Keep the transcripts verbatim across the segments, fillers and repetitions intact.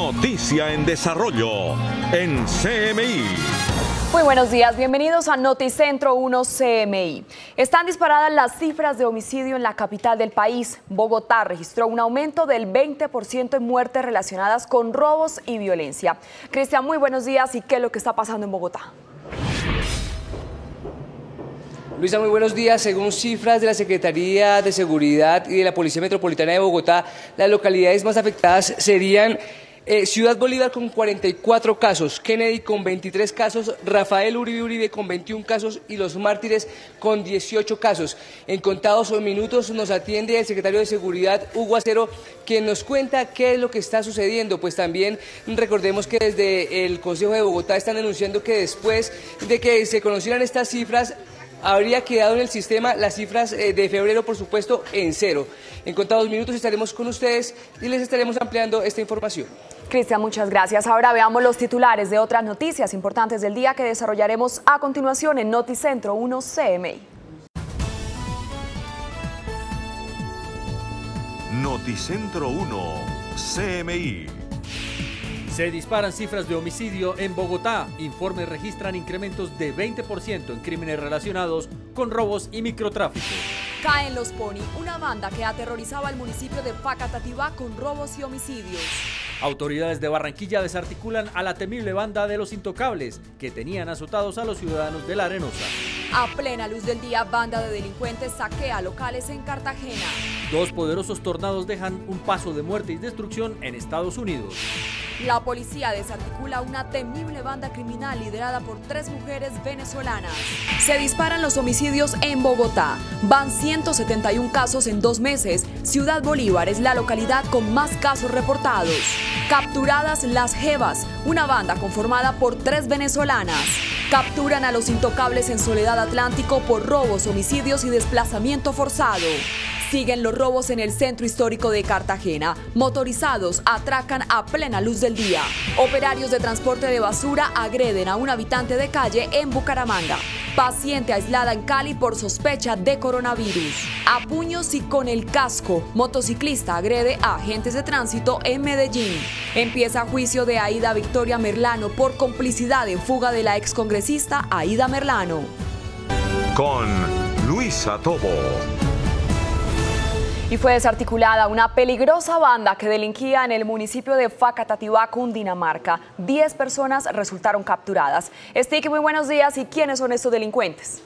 Noticia en desarrollo en C M I. Muy buenos días, bienvenidos a Noticentro uno C M I. Están disparadas las cifras de homicidio en la capital del país. Bogotá registró un aumento del veinte por ciento en muertes relacionadas con robos y violencia. Cristian, muy buenos días. ¿Y qué es lo que está pasando en Bogotá? Luisa, muy buenos días. Según cifras de la Secretaría de Seguridad y de la Policía Metropolitana de Bogotá, las localidades más afectadas serían eh, Ciudad Bolívar con cuarenta y cuatro casos, Kennedy con veintitrés casos, Rafael Uribe Uribe con veintiún casos y Los Mártires con dieciocho casos. En contados minutos nos atiende el secretario de Seguridad, Hugo Acero, quien nos cuenta qué es lo que está sucediendo. Pues también recordemos que desde el Consejo de Bogotá están denunciando que después de que se conocieran estas cifras, habría quedado en el sistema las cifras de febrero, por supuesto, en cero. En contados minutos estaremos con ustedes y les estaremos ampliando esta información. Cristian, muchas gracias. Ahora veamos los titulares de otras noticias importantes del día que desarrollaremos a continuación en Noticentro uno C M I. Noticentro uno C M I. Se disparan cifras de homicidio en Bogotá. Informes registran incrementos de veinte por ciento en crímenes relacionados con robos y microtráfico. Caen los Pony, una banda que aterrorizaba al municipio de Facatativá con robos y homicidios. Autoridades de Barranquilla desarticulan a la temible banda de los Intocables, que tenían azotados a los ciudadanos de La Arenosa. A plena luz del día, banda de delincuentes saquea locales en Cartagena. Dos poderosos tornados dejan un paso de muerte y destrucción en Estados Unidos. La policía desarticula una temible banda criminal liderada por tres mujeres venezolanas. Se disparan los homicidios en Bogotá. Van ciento setenta y un casos en dos meses. Ciudad Bolívar es la localidad con más casos reportados. Capturadas las Jevas, una banda conformada por tres venezolanas. Capturan a los Intocables en Soledad Atlántico por robos, homicidios y desplazamiento forzado. Siguen los robos en el centro histórico de Cartagena. Motorizados atracan a plena luz del día. Operarios de transporte de basura agreden a un habitante de calle en Bucaramanga. Paciente aislada en Cali por sospecha de coronavirus. A puños y con el casco, motociclista agrede a agentes de tránsito en Medellín. Empieza juicio de Aida Victoria Merlano por complicidad en fuga de la excongresista Aida Merlano. Con Luisa Tobo. Y fue desarticulada una peligrosa banda que delinquía en el municipio de Facatativá, Cundinamarca. Diez personas resultaron capturadas. Sticky, muy buenos días. ¿Y quiénes son estos delincuentes?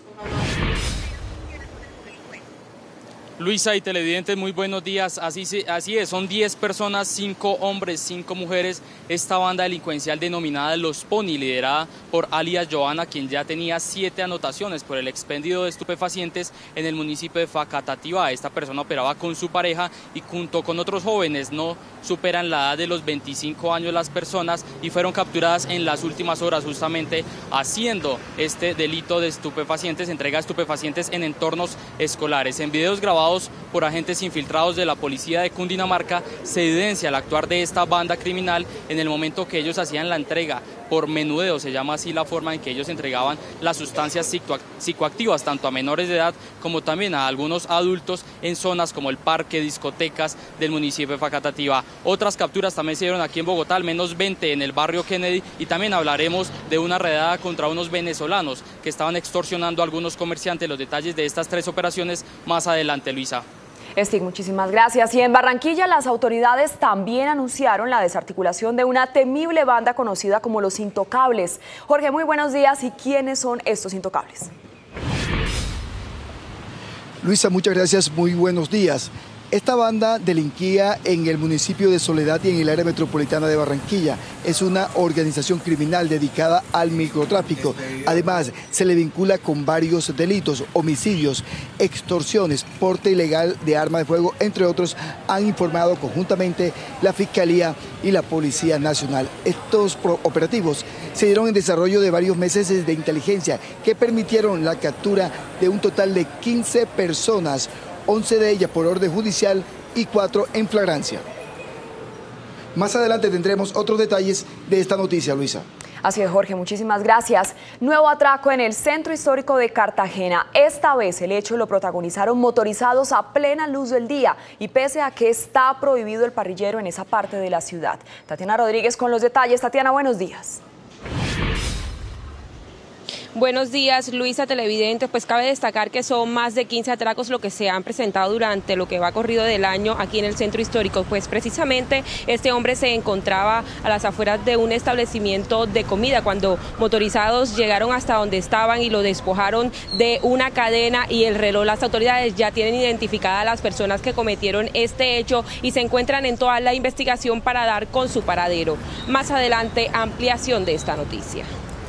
Luisa y televidentes, muy buenos días. Así, así es, son diez personas, cinco hombres, cinco mujeres. Esta banda delincuencial denominada Los Pony, liderada por alias Joana, quien ya tenía siete anotaciones por el expendio de estupefacientes en el municipio de Facatativá. Esta persona operaba con su pareja y junto con otros jóvenes, no superan la edad de los veinticinco años las personas, y fueron capturadas en las últimas horas justamente haciendo este delito de estupefacientes, entrega de estupefacientes en entornos escolares. En videos grabados por agentes infiltrados de la policía de Cundinamarca se evidencia el actuar de esta banda criminal en el momento que ellos hacían la entrega por menudeo, se llama así la forma en que ellos entregaban las sustancias psicoactivas tanto a menores de edad como también a algunos adultos en zonas como el parque, discotecas del municipio de Facatativá. Otras capturas también se dieron aquí en Bogotá, al menos veinte en el barrio Kennedy, y también hablaremos de una redada contra unos venezolanos que estaban extorsionando a algunos comerciantes. Los detalles de estas tres operaciones más adelante, Luisa. Stig, muchísimas gracias. Y en Barranquilla las autoridades también anunciaron la desarticulación de una temible banda conocida como Los Intocables. Jorge, muy buenos días. ¿Y quiénes son estos Intocables? Luisa, muchas gracias. Muy buenos días. Esta banda delinquía en el municipio de Soledad y en el área metropolitana de Barranquilla. Es una organización criminal dedicada al microtráfico. Además, se le vincula con varios delitos, homicidios, extorsiones, porte ilegal de arma de fuego, entre otros, han informado conjuntamente la Fiscalía y la Policía Nacional. Estos operativos se dieron en desarrollo de varios meses de inteligencia que permitieron la captura de un total de quince personas, once de ellas por orden judicial y cuatro en flagrancia. Más adelante tendremos otros detalles de esta noticia, Luisa. Así es, Jorge, muchísimas gracias. Nuevo atraco en el centro histórico de Cartagena. Esta vez el hecho lo protagonizaron motorizados a plena luz del día y pese a que está prohibido el parrillero en esa parte de la ciudad. Tatiana Rodríguez con los detalles. Tatiana, buenos días. Buenos días, Luisa, televidentes. Pues cabe destacar que son más de quince atracos lo que se han presentado durante lo que va corrido del año aquí en el centro histórico. Pues precisamente este hombre se encontraba a las afueras de un establecimiento de comida cuando motorizados llegaron hasta donde estaban y lo despojaron de una cadena y el reloj. Las autoridades ya tienen identificadas a las personas que cometieron este hecho y se encuentran en toda la investigación para dar con su paradero. Más adelante, ampliación de esta noticia.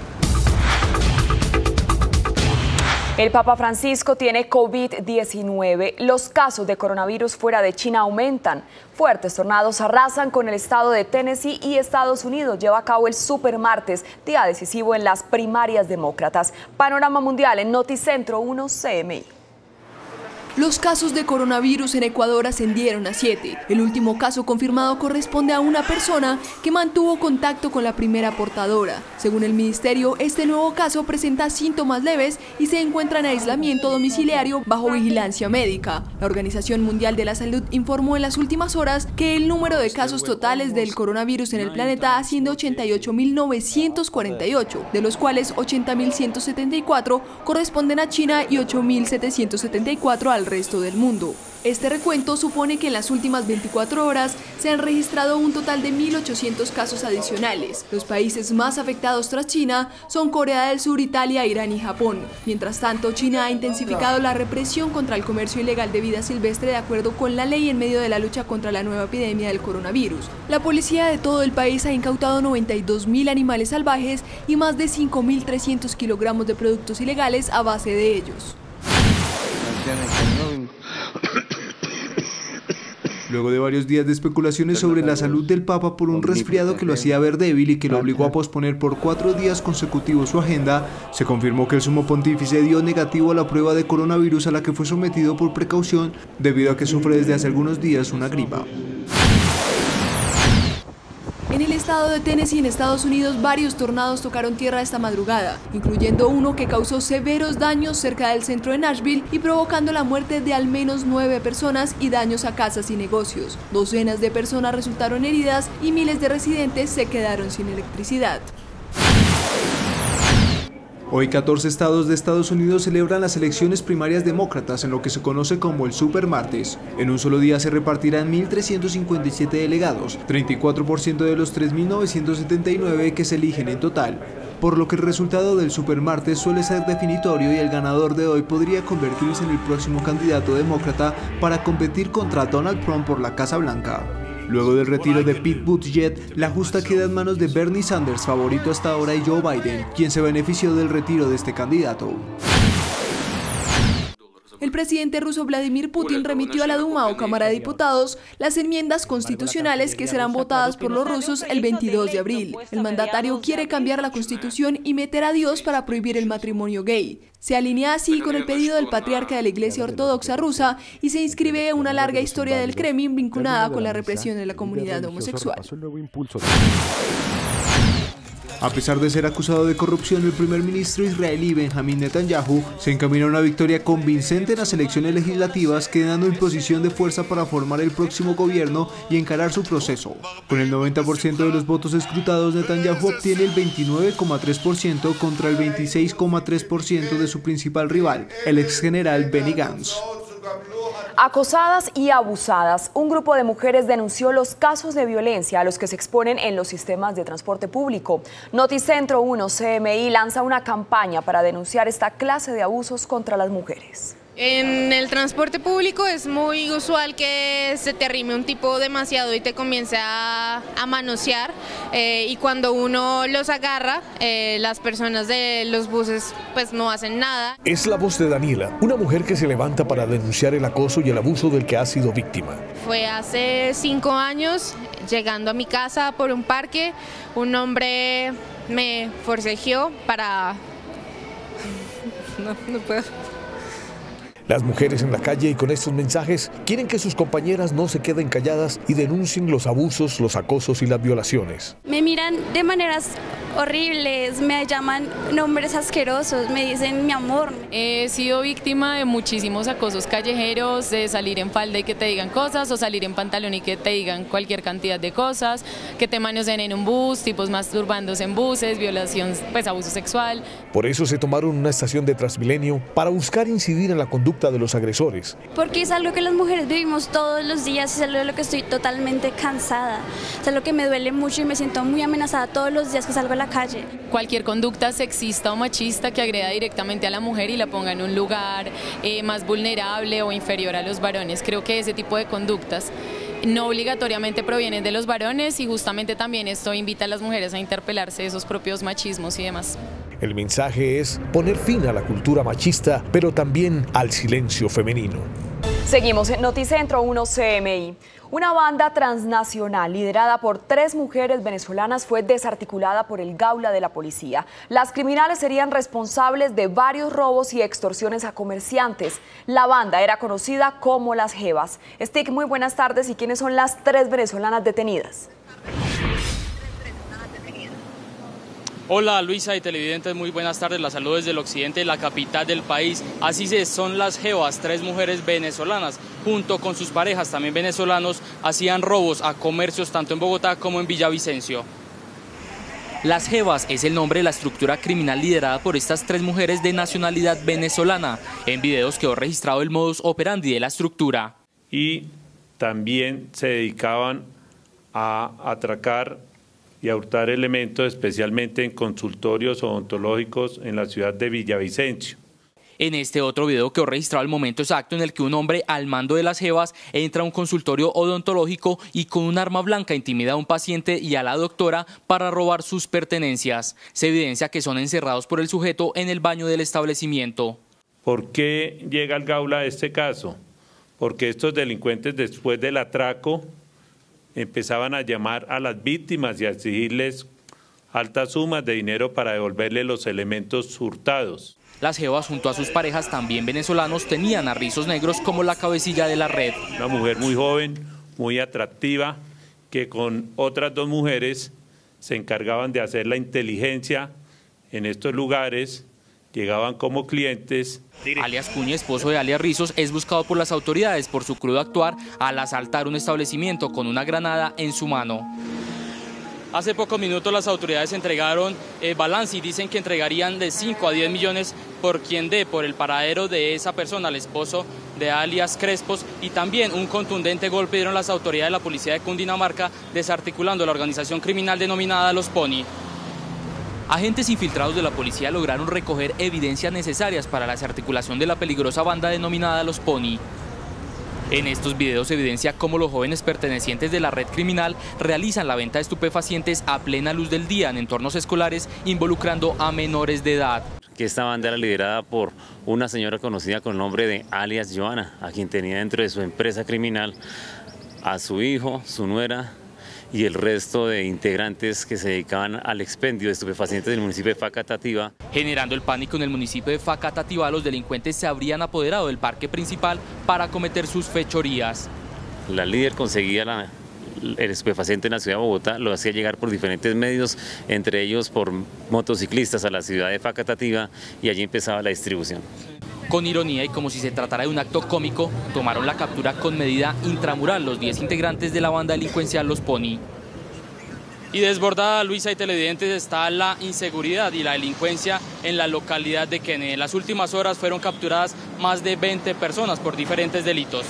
El Papa Francisco tiene COVID diecinueve. Los casos de coronavirus fuera de China aumentan. Fuertes tornados arrasan con el estado de Tennessee y Estados Unidos lleva a cabo el supermartes, día decisivo en las primarias demócratas. Panorama mundial en Noticentro uno C M I. Los casos de coronavirus en Ecuador ascendieron a siete. El último caso confirmado corresponde a una persona que mantuvo contacto con la primera portadora. Según el ministerio, este nuevo caso presenta síntomas leves y se encuentra en aislamiento domiciliario bajo vigilancia médica. La Organización Mundial de la Salud informó en las últimas horas que el número de casos totales del coronavirus en el planeta asciende a ochenta y ocho mil novecientos cuarenta y ocho, de los cuales ochenta mil ciento setenta y cuatro corresponden a China y ocho mil setecientos setenta y cuatro al resto del mundo. Este recuento supone que en las últimas veinticuatro horas se han registrado un total de mil ochocientos casos adicionales. Los países más afectados tras China son Corea del Sur, Italia, Irán y Japón. Mientras tanto, China ha intensificado la represión contra el comercio ilegal de vida silvestre de acuerdo con la ley en medio de la lucha contra la nueva epidemia del coronavirus. La policía de todo el país ha incautado noventa y dos mil animales salvajes y más de cinco mil trescientos kilogramos de productos ilegales a base de ellos. Luego de varios días de especulaciones sobre la salud del Papa por un resfriado que lo hacía ver débil y que lo obligó a posponer por cuatro días consecutivos su agenda, se confirmó que el sumo pontífice dio negativo a la prueba de coronavirus a la que fue sometido por precaución debido a que sufre desde hace algunos días una gripa. En el estado de Tennessee, en Estados Unidos, varios tornados tocaron tierra esta madrugada, incluyendo uno que causó severos daños cerca del centro de Nashville y provocando la muerte de al menos nueve personas y daños a casas y negocios. Docenas de personas resultaron heridas y miles de residentes se quedaron sin electricidad. Hoy catorce estados de Estados Unidos celebran las elecciones primarias demócratas en lo que se conoce como el supermartes. En un solo día se repartirán mil trescientos cincuenta y siete delegados, treinta y cuatro por ciento de los tres mil novecientos setenta y nueve que se eligen en total, por lo que el resultado del supermartes suele ser definitorio y el ganador de hoy podría convertirse en el próximo candidato demócrata para competir contra Donald Trump por la Casa Blanca. Luego del retiro de Pete Buttigieg, la justa queda en manos de Bernie Sanders, favorito hasta ahora, y Joe Biden, quien se benefició del retiro de este candidato. El presidente ruso Vladimir Putin remitió a la Duma o Cámara de Diputados las enmiendas constitucionales que serán votadas por los rusos el veintidós de abril. El mandatario quiere cambiar la constitución y meter a Dios para prohibir el matrimonio gay. Se alinea así con el pedido del patriarca de la Iglesia Ortodoxa rusa y se inscribe en una larga historia del Kremlin vinculada con la represión de la comunidad homosexual. A pesar de ser acusado de corrupción, el primer ministro israelí Benjamín Netanyahu se encamina a una victoria convincente en las elecciones legislativas, quedando en posición de fuerza para formar el próximo gobierno y encarar su proceso. Con el noventa por ciento de los votos escrutados, Netanyahu obtiene el veintinueve coma tres por ciento contra el veintiséis coma tres por ciento de su principal rival, el ex general Benny Gantz. Acosadas y abusadas, un grupo de mujeres denunció los casos de violencia a los que se exponen en los sistemas de transporte público. Noticentro uno C M I lanza una campaña para denunciar esta clase de abusos contra las mujeres. En el transporte público es muy usual que se te arrime un tipo demasiado y te comience a, a manosear eh, y cuando uno los agarra, eh, las personas de los buses pues no hacen nada. Es la voz de Daniela, una mujer que se levanta para denunciar el acoso y el abuso del que ha sido víctima. Fue hace cinco años, llegando a mi casa por un parque, un hombre me forcejeó para... No, no puedo... Las mujeres en la calle y con estos mensajes quieren que sus compañeras no se queden calladas y denuncien los abusos, los acosos y las violaciones. Me miran de maneras horribles, me llaman nombres asquerosos, me dicen mi amor. He sido víctima de muchísimos acosos callejeros, de salir en falda y que te digan cosas, o salir en pantalón y que te digan cualquier cantidad de cosas, que te manoseen en un bus, tipos masturbándose en buses, violación, pues abuso sexual. Por eso se tomaron una estación de Transmilenio para buscar incidir en la conducta de los agresores. Porque es algo que las mujeres vivimos todos los días, es algo de lo que estoy totalmente cansada, es algo que me duele mucho y me siento muy amenazada todos los días que salgo a la calle. Cualquier conducta sexista o machista que agreda directamente a la mujer y la ponga en un lugar eh, más vulnerable o inferior a los varones, creo que ese tipo de conductas no obligatoriamente provienen de los varones y justamente también esto invita a las mujeres a interpelarse de esos propios machismos y demás. El mensaje es poner fin a la cultura machista, pero también al silencio femenino. Seguimos en Noticentro uno C M I. Una banda transnacional liderada por tres mujeres venezolanas fue desarticulada por el Gaula de la policía. Las criminales serían responsables de varios robos y extorsiones a comerciantes. La banda era conocida como Las Jevas. Stick, muy buenas tardes. ¿Y quiénes son las tres venezolanas detenidas? Hola Luisa y televidentes, muy buenas tardes, la saludo desde el occidente de la capital del país. Así es, son Las Jevas, tres mujeres venezolanas, junto con sus parejas también venezolanos, hacían robos a comercios tanto en Bogotá como en Villavicencio. Las Jevas es el nombre de la estructura criminal liderada por estas tres mujeres de nacionalidad venezolana. En videos quedó registrado el modus operandi de la estructura. Y también se dedicaban a atracar y a hurtar elementos, especialmente en consultorios odontológicos en la ciudad de Villavicencio. En este otro video quedó registrado el momento exacto en el que un hombre al mando de Las Jevas entra a un consultorio odontológico y con un arma blanca intimida a un paciente y a la doctora para robar sus pertenencias. Se evidencia que son encerrados por el sujeto en el baño del establecimiento. ¿Por qué llega al Gaula a este caso? Porque estos delincuentes, después del atraco, empezaban a llamar a las víctimas y a exigirles altas sumas de dinero para devolverle los elementos hurtados. Las Jevas junto a sus parejas también venezolanos tenían a rizos negros como la cabecilla de la red. Una mujer muy joven, muy atractiva, que con otras dos mujeres se encargaban de hacer la inteligencia en estos lugares, llegaban como clientes. Alias Cuña, esposo de alias Rizos, es buscado por las autoridades por su crudo actuar al asaltar un establecimiento con una granada en su mano. Hace pocos minutos las autoridades entregaron eh, balance y dicen que entregarían de cinco a diez millones por quien dé por el paradero de esa persona, el esposo de alias Crespos, y también un contundente golpe dieron las autoridades de la policía de Cundinamarca desarticulando la organización criminal denominada Los Pony. Agentes infiltrados de la policía lograron recoger evidencias necesarias para la desarticulación de la peligrosa banda denominada Los Pony. En estos videos se evidencia cómo los jóvenes pertenecientes de la red criminal realizan la venta de estupefacientes a plena luz del día en entornos escolares, involucrando a menores de edad. Que esta banda era liderada por una señora conocida con el nombre de alias Joana, a quien tenía dentro de su empresa criminal a su hijo, su nuera y el resto de integrantes que se dedicaban al expendio de estupefacientes del municipio de Facatativá. Generando el pánico en el municipio de Facatativá, los delincuentes se habrían apoderado del parque principal para cometer sus fechorías. La líder conseguía la, el estupefaciente en la ciudad de Bogotá, lo hacía llegar por diferentes medios, entre ellos por motociclistas a la ciudad de Facatativá, y allí empezaba la distribución. Con ironía y como si se tratara de un acto cómico, tomaron la captura con medida intramural los diez integrantes de la banda delincuencial Los Pony. Y desbordada, Luisa y televidentes, está la inseguridad y la delincuencia en la localidad de Kennedy. En las últimas horas fueron capturadas más de veinte personas por diferentes delitos.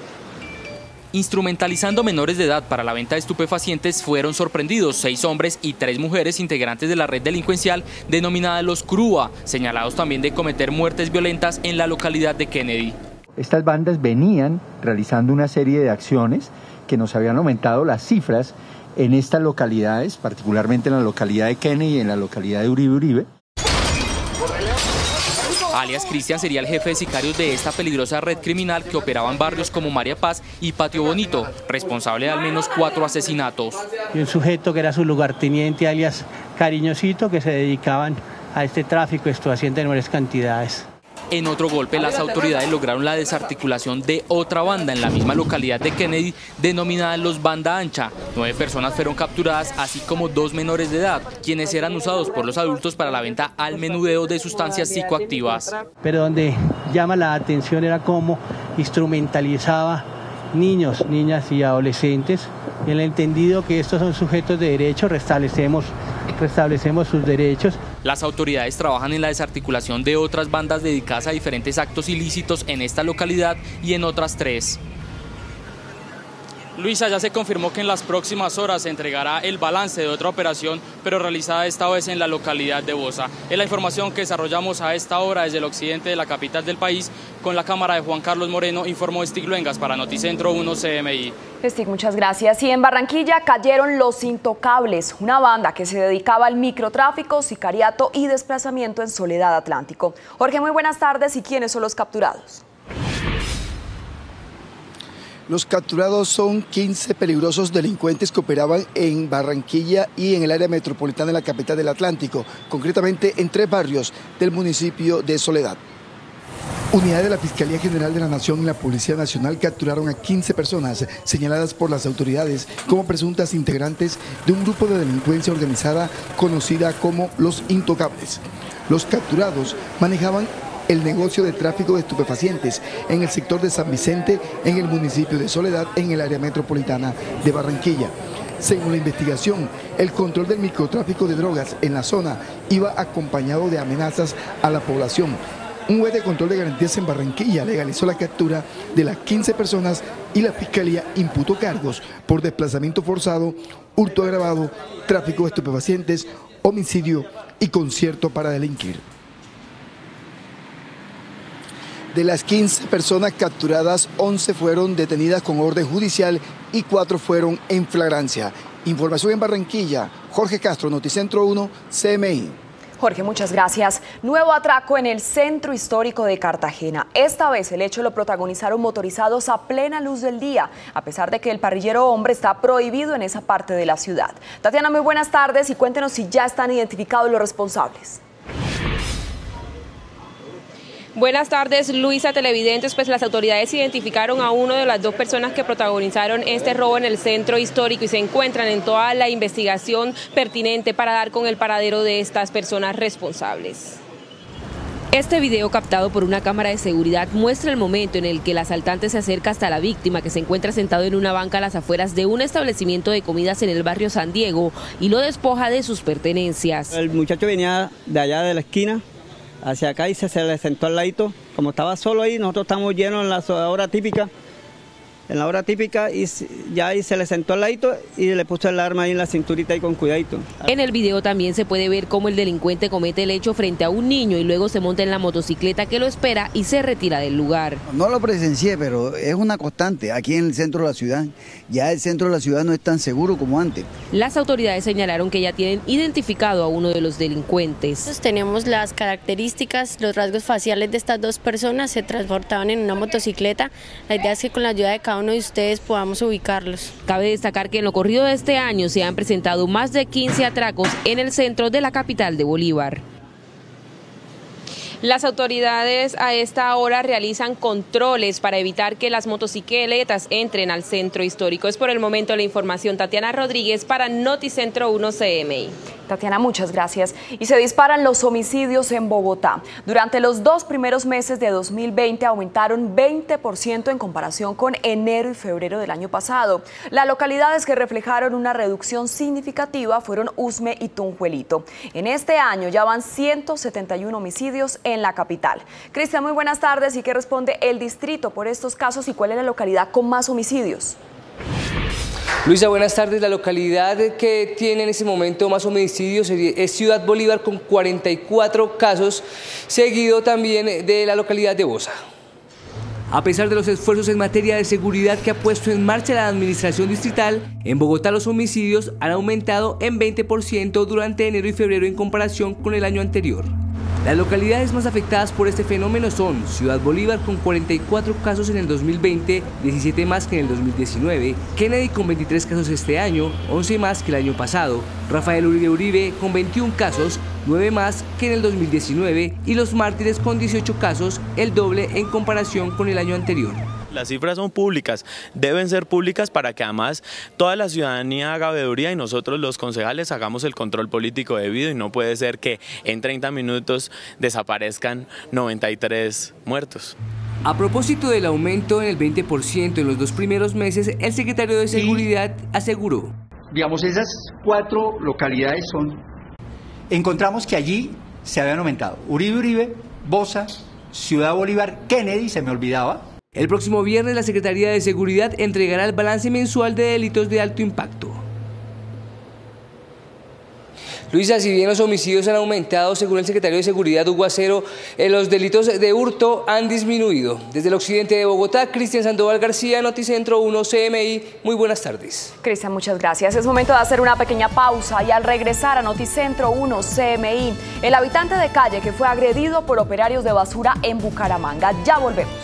Instrumentalizando menores de edad para la venta de estupefacientes fueron sorprendidos seis hombres y tres mujeres integrantes de la red delincuencial denominada Los Crúa, señalados también de cometer muertes violentas en la localidad de Kennedy. Estas bandas venían realizando una serie de acciones que nos habían aumentado las cifras en estas localidades, particularmente en la localidad de Kennedy y en la localidad de Uribe Uribe. Alias Cristian sería el jefe de sicarios de esta peligrosa red criminal que operaba en barrios como María Paz y Patio Bonito, responsable de al menos cuatro asesinatos. Y un sujeto que era su lugarteniente, alias Cariñosito, que se dedicaban a este tráfico estupefaciente en menores cantidades. en otro golpe, las autoridades lograron la desarticulación de otra banda en la misma localidad de Kennedy, denominada Los Banda Ancha. Nueve personas fueron capturadas, así como dos menores de edad, quienes eran usados por los adultos para la venta al menudeo de sustancias psicoactivas. Pero donde llama la atención era cómo instrumentalizaba niños, niñas y adolescentes. En el entendido que estos son sujetos de derecho, restablecemos, restablecemos sus derechos. Las autoridades trabajan en la desarticulación de otras bandas dedicadas a diferentes actos ilícitos en esta localidad y en otras tres. Luisa, ya se confirmó que en las próximas horas se entregará el balance de otra operación, pero realizada esta vez en la localidad de Bosa. Es la información que desarrollamos a esta hora desde el occidente de la capital del país. Con la cámara de Juan Carlos Moreno, informó Stig Luengas para Noticentro uno C M I. Stig, muchas gracias. Y en Barranquilla cayeron Los Intocables, una banda que se dedicaba al microtráfico, sicariato y desplazamiento en Soledad Atlántico. Jorge, muy buenas tardes. ¿Y quiénes son los capturados? Los capturados son quince peligrosos delincuentes que operaban en Barranquilla y en el área metropolitana de la capital del Atlántico, concretamente en tres barrios del municipio de Soledad. Unidades de la Fiscalía General de la Nación y la Policía Nacional capturaron a quince personas señaladas por las autoridades como presuntas integrantes de un grupo de delincuencia organizada conocida como Los Intocables. Los capturados manejaban el negocio de tráfico de estupefacientes en el sector de San Vicente, en el municipio de Soledad, en el área metropolitana de Barranquilla. Según la investigación, el control del microtráfico de drogas en la zona iba acompañado de amenazas a la población. Un juez de control de garantías en Barranquilla legalizó la captura de las quince personas y la Fiscalía imputó cargos por desplazamiento forzado, hurto agravado, tráfico de estupefacientes, homicidio y concierto para delinquir. De las quince personas capturadas, once fueron detenidas con orden judicial y cuatro fueron en flagrancia. Información en Barranquilla, Jorge Castro, Noticentro uno, C M I. Jorge, muchas gracias. Nuevo atraco en el centro histórico de Cartagena. Esta vez el hecho lo protagonizaron motorizados a plena luz del día, a pesar de que el parrillero hombre está prohibido en esa parte de la ciudad. Tatiana, muy buenas tardes y cuéntenos si ya están identificados los responsables. Buenas tardes, Luisa, televidentes. Pues las autoridades identificaron a uno de las dos personas que protagonizaron este robo en el centro histórico y se encuentran en toda la investigación pertinente para dar con el paradero de estas personas responsables. Este video captado por una cámara de seguridad muestra el momento en el que el asaltante se acerca hasta la víctima, que se encuentra sentado en una banca a las afueras de un establecimiento de comidas en el barrio San Diego, y lo despoja de sus pertenencias. El muchacho venía de allá de la esquina hacia acá y se, se le sentó al ladito. Como estaba solo ahí, nosotros estamos llenos en la hora típica, en la hora típica, y ya ahí se le sentó al ladito y le puso el arma ahí en la cinturita y con cuidadito. En el video también se puede ver cómo el delincuente comete el hecho frente a un niño y luego se monta en la motocicleta que lo espera y se retira del lugar. No lo presencié, pero es una constante aquí en el centro de la ciudad. Ya el centro de la ciudad no es tan seguro como antes. Las autoridades señalaron que ya tienen identificado a uno de los delincuentes. Tenemos las características, los rasgos faciales de estas dos personas. Se transportaban en una motocicleta. La idea es que con la ayuda de cada uno de ustedes podamos ubicarlos. Cabe destacar que en lo corrido de este año se han presentado más de quince atracos en el centro de la capital de Bolívar. Las autoridades a esta hora realizan controles para evitar que las motocicletas entren al centro histórico. Es por el momento la información. Tatiana Rodríguez para Noticentro uno C M I. Tatiana, muchas gracias. Y se disparan los homicidios en Bogotá. Durante los dos primeros meses de dos mil veinte aumentaron veinte por ciento en comparación con enero y febrero del año pasado. Las localidades que reflejaron una reducción significativa fueron Usme y Tunjuelito. En este año ya van ciento setenta y uno homicidios en la capital. Cristian, muy buenas tardes. ¿Y qué responde el distrito por estos casos y cuál es la localidad con más homicidios? Luisa, buenas tardes. La localidad que tiene en este momento más homicidios es Ciudad Bolívar con cuarenta y cuatro casos, seguido también de la localidad de Bosa. A pesar de los esfuerzos en materia de seguridad que ha puesto en marcha la administración distrital, en Bogotá los homicidios han aumentado en veinte por ciento durante enero y febrero en comparación con el año anterior. Las localidades más afectadas por este fenómeno son Ciudad Bolívar con cuarenta y cuatro casos en el dos mil veinte, diecisiete más que en el dos mil diecinueve, Kennedy con veintitrés casos este año, once más que el año pasado, Rafael Uribe Uribe con veintiún casos, nueve más que en el dos mil diecinueve y Los Mártires con dieciocho casos, el doble en comparación con el año anterior. Las cifras son públicas, deben ser públicas para que además toda la ciudadanía haga veeduría y nosotros los concejales hagamos el control político debido, y no puede ser que en treinta minutos desaparezcan noventa y tres muertos. A propósito del aumento en el veinte por ciento en los dos primeros meses, el secretario de Seguridad aseguró. Digamos, esas cuatro localidades son, encontramos que allí se habían aumentado Uribe Uribe, Bosa, Ciudad Bolívar, Kennedy, se me olvidaba. El próximo viernes la Secretaría de Seguridad entregará el balance mensual de delitos de alto impacto. Luisa, si bien los homicidios han aumentado, según el secretario de Seguridad, Hugo Acero, eh, los delitos de hurto han disminuido. Desde el occidente de Bogotá, Cristian Sandoval García, Noticentro uno C M I. Muy buenas tardes. Cristian, muchas gracias. Es momento de hacer una pequeña pausa y al regresar a Noticentro uno C M I, el habitante de calle que fue agredido por operarios de basura en Bucaramanga. Ya volvemos.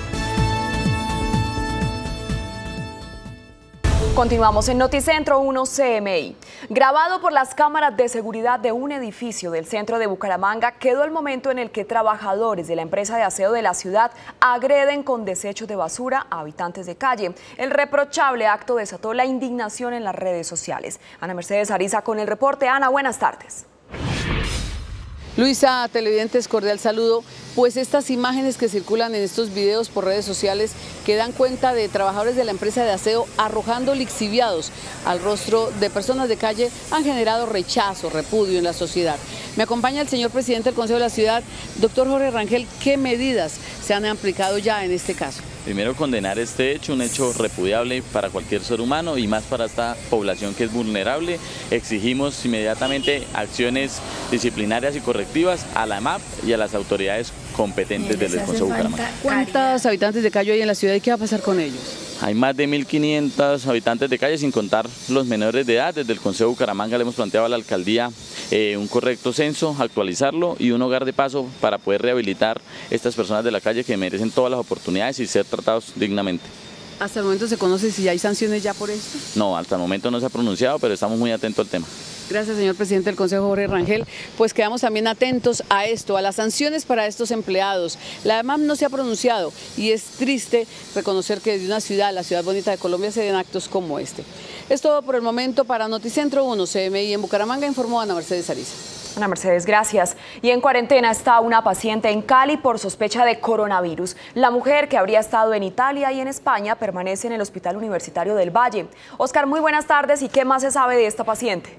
Continuamos en Noticentro uno C M I. Grabado por las cámaras de seguridad de un edificio del centro de Bucaramanga, quedó el momento en el que trabajadores de la empresa de aseo de la ciudad agreden con desechos de basura a habitantes de calle. El reprochable acto desató la indignación en las redes sociales. Ana Mercedes Ariza con el reporte. Ana, buenas tardes. Luisa, televidentes, cordial saludo. Pues estas imágenes que circulan en estos videos por redes sociales que dan cuenta de trabajadores de la empresa de aseo arrojando lixiviados al rostro de personas de calle han generado rechazo, repudio en la sociedad. Me acompaña el señor presidente del Consejo de la Ciudad, doctor Jorge Rangel. ¿Qué medidas se han aplicado ya en este caso? Primero, condenar este hecho, un hecho repudiable para cualquier ser humano y más para esta población que es vulnerable. Exigimos inmediatamente acciones disciplinarias y correctivas a la E M A P y a las autoridades competentes del Consejo de Bucaramanga. ¿Cuántos habitantes de calle hay en la ciudad y qué va a pasar con ellos? Hay más de mil quinientos habitantes de calle, sin contar los menores de edad. Desde el Consejo de Bucaramanga le hemos planteado a la alcaldía eh, un correcto censo, actualizarlo y un hogar de paso para poder rehabilitar estas personas de la calle que merecen todas las oportunidades y ser tratados dignamente. ¿Hasta el momento se conoce si hay sanciones ya por esto? No, hasta el momento no se ha pronunciado, pero estamos muy atentos al tema. Gracias, señor presidente del Consejo, Jorge Rangel. Pues quedamos también atentos a esto, a las sanciones para estos empleados. La E M A P no se ha pronunciado y es triste reconocer que desde una ciudad, la ciudad bonita de Colombia, se den actos como este. Es todo por el momento para Noticentro uno C M I en Bucaramanga, informó Ana Mercedes Ariza. Ana Mercedes, gracias. Y en cuarentena está una paciente en Cali por sospecha de coronavirus. La mujer, que habría estado en Italia y en España, permanece en el Hospital Universitario del Valle. Oscar, muy buenas tardes. ¿Y qué más se sabe de esta paciente?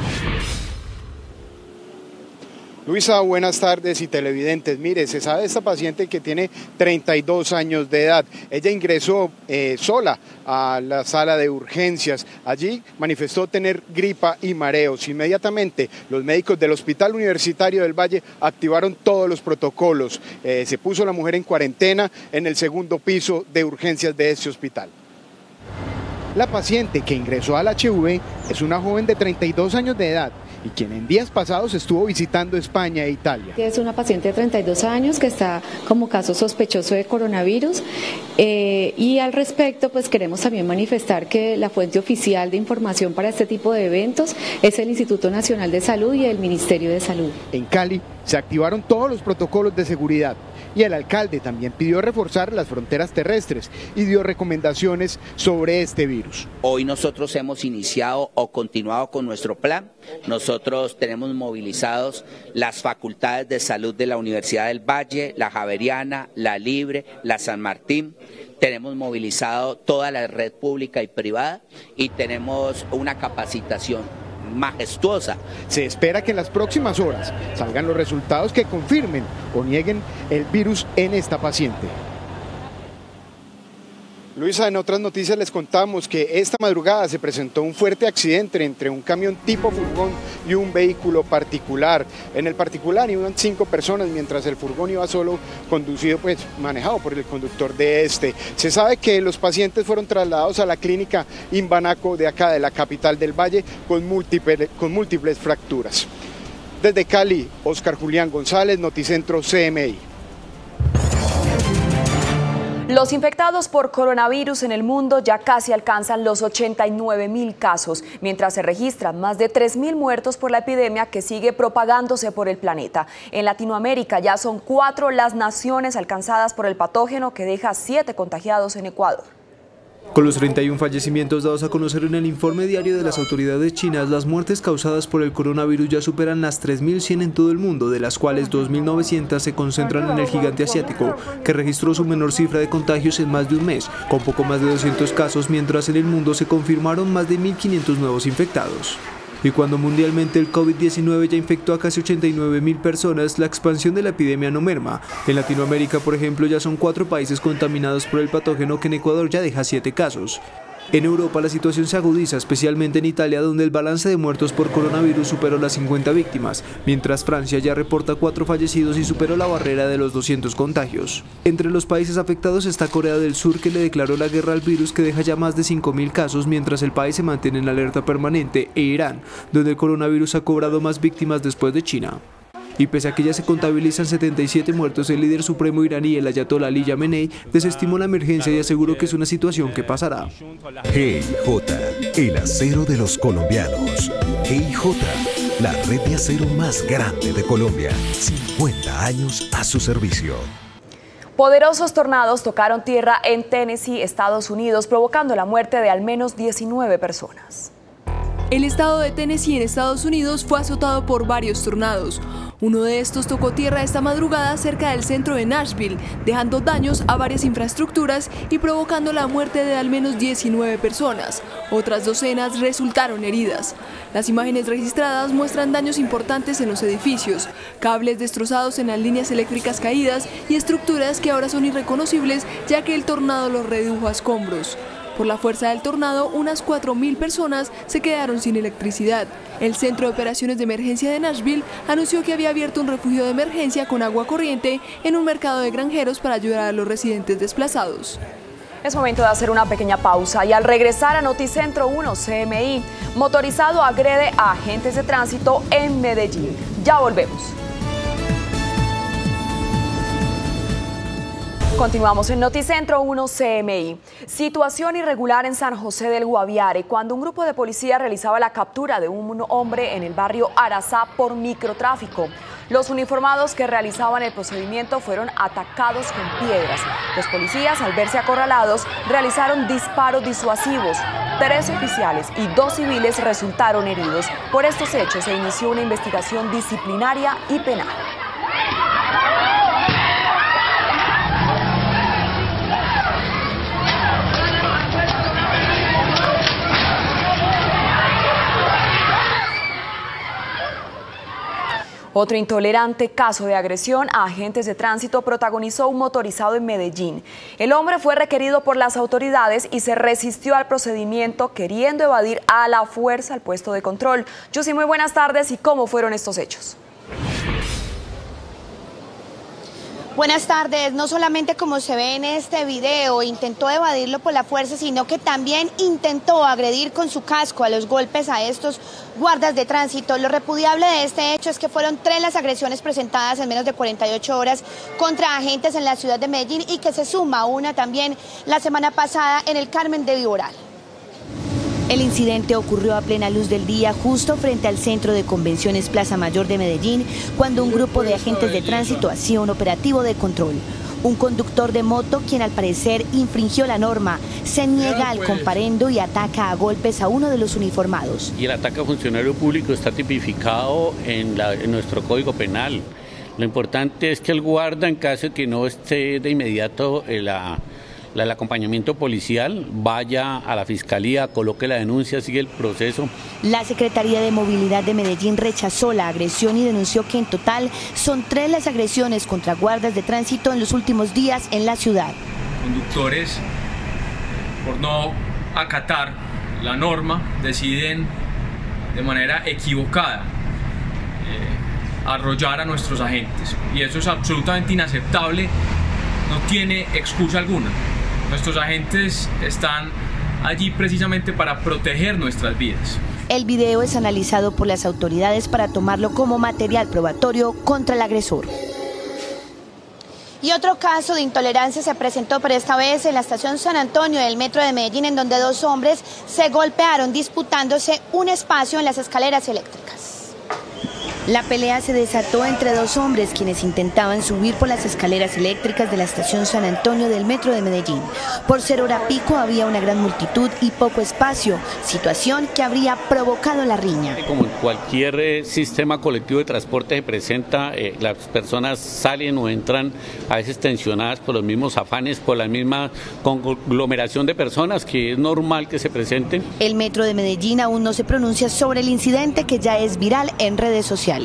Luisa, buenas tardes y televidentes. Mire, se sabe de esta paciente que tiene treinta y dos años de edad. Ella ingresó eh, sola a la sala de urgencias. Allí manifestó tener gripa y mareos. Inmediatamente los médicos del Hospital Universitario del Valle activaron todos los protocolos. Eh, se puso la mujer en cuarentena en el segundo piso de urgencias de este hospital. La paciente que ingresó al H V es una joven de treinta y dos años de edad y quien en días pasados estuvo visitando España e Italia. Es una paciente de treinta y dos años que está como caso sospechoso de coronavirus eh, y al respecto pues queremos también manifestar que la fuente oficial de información para este tipo de eventos es el Instituto Nacional de Salud y el Ministerio de Salud. En Cali se activaron todos los protocolos de seguridad y el alcalde también pidió reforzar las fronteras terrestres y dio recomendaciones sobre este virus. Hoy nosotros hemos iniciado o continuado con nuestro plan. Nosotros tenemos movilizados las facultades de salud de la Universidad del Valle, la Javeriana, la Libre, la San Martín. Tenemos movilizado toda la red pública y privada y tenemos una capacitación majestuosa. Se espera que en las próximas horas salgan los resultados que confirmen o nieguen el virus en esta paciente. Luisa, en otras noticias les contamos que esta madrugada se presentó un fuerte accidente entre un camión tipo furgón y un vehículo particular. En el particular iban cinco personas, mientras el furgón iba solo, conducido, pues manejado por el conductor de este. Se sabe que los pacientes fueron trasladados a la clínica Imbanaco de acá, de la capital del Valle, con múltiples, con múltiples fracturas. Desde Cali, Oscar Julián González, Noticentro C M I. Los infectados por coronavirus en el mundo ya casi alcanzan los ochenta y nueve mil casos, mientras se registran más de tres mil muertos por la epidemia que sigue propagándose por el planeta. En Latinoamérica ya son cuatro las naciones alcanzadas por el patógeno, que deja siete contagiados en Ecuador. Con los treinta y un fallecimientos dados a conocer en el informe diario de las autoridades chinas, las muertes causadas por el coronavirus ya superan las tres mil cien en todo el mundo, de las cuales dos mil novecientos se concentran en el gigante asiático, que registró su menor cifra de contagios en más de un mes, con poco más de doscientos casos, mientras en el mundo se confirmaron más de mil quinientos nuevos infectados. Y cuando mundialmente el COVID diecinueve ya infectó a casi ochenta y nueve mil personas, la expansión de la epidemia no merma. En Latinoamérica, por ejemplo, ya son cuatro países contaminados por el patógeno, que en Ecuador ya deja siete casos. En Europa la situación se agudiza, especialmente en Italia, donde el balance de muertos por coronavirus superó las cincuenta víctimas, mientras Francia ya reporta cuatro fallecidos y superó la barrera de los doscientos contagios. Entre los países afectados está Corea del Sur, que le declaró la guerra al virus, que deja ya más de cinco mil casos, mientras el país se mantiene en alerta permanente, e Irán, donde el coronavirus ha cobrado más víctimas después de China. Y pese a que ya se contabilizan setenta y siete muertos, el líder supremo iraní, el ayatolá Ali Khamenei, desestimó la emergencia y aseguró que es una situación que pasará. G I J, el acero de los colombianos. G I J, la red de acero más grande de Colombia. cincuenta años a su servicio. Poderosos tornados tocaron tierra en Tennessee, Estados Unidos, provocando la muerte de al menos diecinueve personas. El estado de Tennessee en Estados Unidos fue azotado por varios tornados. Uno de estos tocó tierra esta madrugada cerca del centro de Nashville, dejando daños a varias infraestructuras y provocando la muerte de al menos diecinueve personas. Otras docenas resultaron heridas. Las imágenes registradas muestran daños importantes en los edificios, cables destrozados en las líneas eléctricas caídas y estructuras que ahora son irreconocibles, ya que el tornado los redujo a escombros. Por la fuerza del tornado, unas cuatro mil personas se quedaron sin electricidad. El Centro de Operaciones de Emergencia de Nashville anunció que había abierto un refugio de emergencia con agua corriente en un mercado de granjeros para ayudar a los residentes desplazados. Es momento de hacer una pequeña pausa y al regresar a Noticentro uno C M I, motorizado agrede a agentes de tránsito en Medellín. Ya volvemos. Continuamos en Noticentro uno C M I. Situación irregular en San José del Guaviare, cuando un grupo de policía realizaba la captura de un hombre en el barrio Arazá por microtráfico. Los uniformados que realizaban el procedimiento fueron atacados con piedras. Los policías, al verse acorralados, realizaron disparos disuasivos. Tres oficiales y dos civiles resultaron heridos. Por estos hechos se inició una investigación disciplinaria y penal. Otro intolerante caso de agresión a agentes de tránsito protagonizó un motorizado en Medellín. El hombre fue requerido por las autoridades y se resistió al procedimiento, queriendo evadir a la fuerza el puesto de control. Yusi, muy buenas tardes. ¿Y cómo fueron estos hechos? Buenas tardes. No solamente como se ve en este video, intentó evadirlo por la fuerza, sino que también intentó agredir con su casco a los golpes a estos guardas de tránsito. Lo repudiable de este hecho es que fueron tres las agresiones presentadas en menos de cuarenta y ocho horas contra agentes en la ciudad de Medellín y que se suma una también la semana pasada en el Carmen de Viboral. El incidente ocurrió a plena luz del día justo frente al Centro de Convenciones Plaza Mayor de Medellín, cuando un grupo de agentes de tránsito hacía un operativo de control. Un conductor de moto, quien al parecer infringió la norma, se niega al comparendo y ataca a golpes a uno de los uniformados. Y el ataque a funcionario público está tipificado en, la, en nuestro Código Penal. Lo importante es que el guarda, en caso de que no esté de inmediato en la... el acompañamiento policial, vaya a la fiscalía, coloque la denuncia, sigue el proceso. La Secretaría de Movilidad de Medellín rechazó la agresión y denunció que en total son tres las agresiones contra guardas de tránsito en los últimos días en la ciudad. Conductores, por no acatar la norma, deciden de manera equivocada eh, arrollar a nuestros agentes, y eso es absolutamente inaceptable, no tiene excusa alguna. Nuestros agentes están allí precisamente para proteger nuestras vidas. El video es analizado por las autoridades para tomarlo como material probatorio contra el agresor. Y otro caso de intolerancia se presentó, pero esta vez en la estación San Antonio del metro de Medellín, en donde dos hombres se golpearon disputándose un espacio en las escaleras eléctricas. La pelea se desató entre dos hombres quienes intentaban subir por las escaleras eléctricas de la estación San Antonio del metro de Medellín. Por ser hora pico había una gran multitud y poco espacio, situación que habría provocado la riña. Como en cualquier eh, sistema colectivo de transporte se presenta, eh, las personas salen o entran a veces tensionadas por los mismos afanes, por la misma conglomeración de personas que es normal que se presenten. El metro de Medellín aún no se pronuncia sobre el incidente que ya es viral en redes sociales.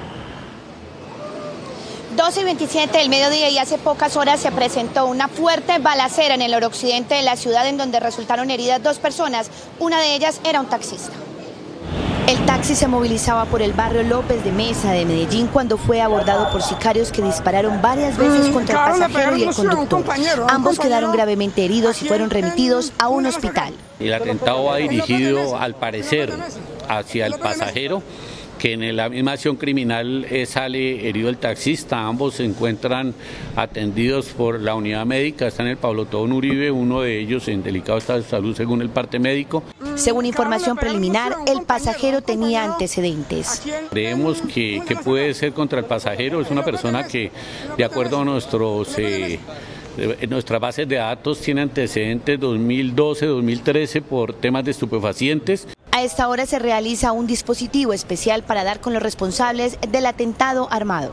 doce y veintisiete del mediodía y hace pocas horas se presentó una fuerte balacera en el noroccidente de la ciudad en donde resultaron heridas dos personas, una de ellas era un taxista. El taxi se movilizaba por el barrio López de Mesa de Medellín cuando fue abordado por sicarios que dispararon varias veces contra el pasajero y el conductor. Ambos quedaron gravemente heridos y fueron remitidos a un hospital. El atentado va dirigido, al parecer, hacia el pasajero, que en la misma acción criminal eh, sale herido el taxista. Ambos se encuentran atendidos por la unidad médica, está en el Pablo Tobón Uribe, uno de ellos en delicado estado de salud según el parte médico. Según información preliminar, el pasajero tenía antecedentes. Creemos que, que puede ser contra el pasajero, es una persona que, de acuerdo a nuestros... Eh, En nuestras bases de datos tiene antecedentes dos mil doce, dos mil trece por temas de estupefacientes. A esta hora se realiza un dispositivo especial para dar con los responsables del atentado armado.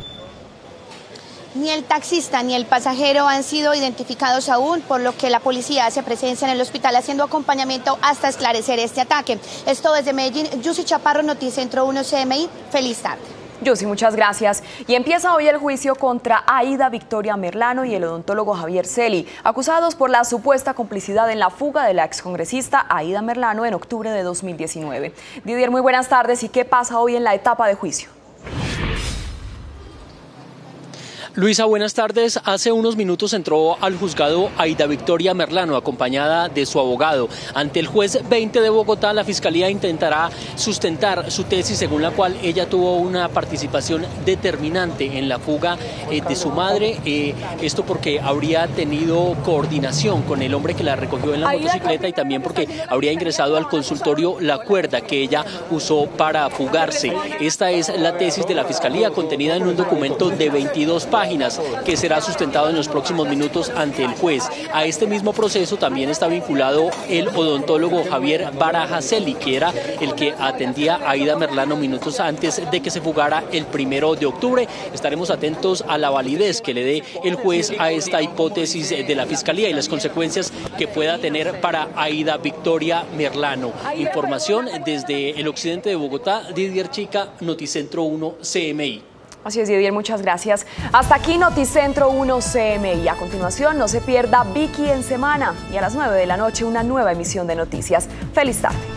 Ni el taxista ni el pasajero han sido identificados aún, por lo que la policía hace presencia en el hospital haciendo acompañamiento hasta esclarecer este ataque. Esto desde Medellín, Yusi Chaparro, Noticentro uno C M I. Feliz tarde. Yusi, muchas gracias. Y empieza hoy el juicio contra Aida Victoria Merlano y el odontólogo Javier Celi, acusados por la supuesta complicidad en la fuga de la excongresista Aida Merlano en octubre de dos mil diecinueve. Didier, muy buenas tardes. ¿Y qué pasa hoy en la etapa de juicio? Luisa, buenas tardes. Hace unos minutos entró al juzgado Aida Victoria Merlano, acompañada de su abogado. Ante el juez veinte de Bogotá, la Fiscalía intentará sustentar su tesis según la cual ella tuvo una participación determinante en la fuga eh, de su madre. Eh, esto porque habría tenido coordinación con el hombre que la recogió en la motocicleta y también porque habría ingresado al consultorio la cuerda que ella usó para fugarse. Esta es la tesis de la Fiscalía contenida en un documento de veintidós páginas. Que será sustentado en los próximos minutos ante el juez. A este mismo proceso también está vinculado el odontólogo Javier Baraja Celi, que era el que atendía a Aida Merlano minutos antes de que se fugara el primero de octubre. Estaremos atentos a la validez que le dé el juez a esta hipótesis de la Fiscalía y las consecuencias que pueda tener para Aida Victoria Merlano. Información desde el occidente de Bogotá, Didier Chica, Noticentro uno C M I. Así es, Didier, muchas gracias. Hasta aquí Noticentro uno C M I. A continuación, no se pierda Vicky en Semana y a las nueve de la noche una nueva emisión de noticias. Feliz tarde.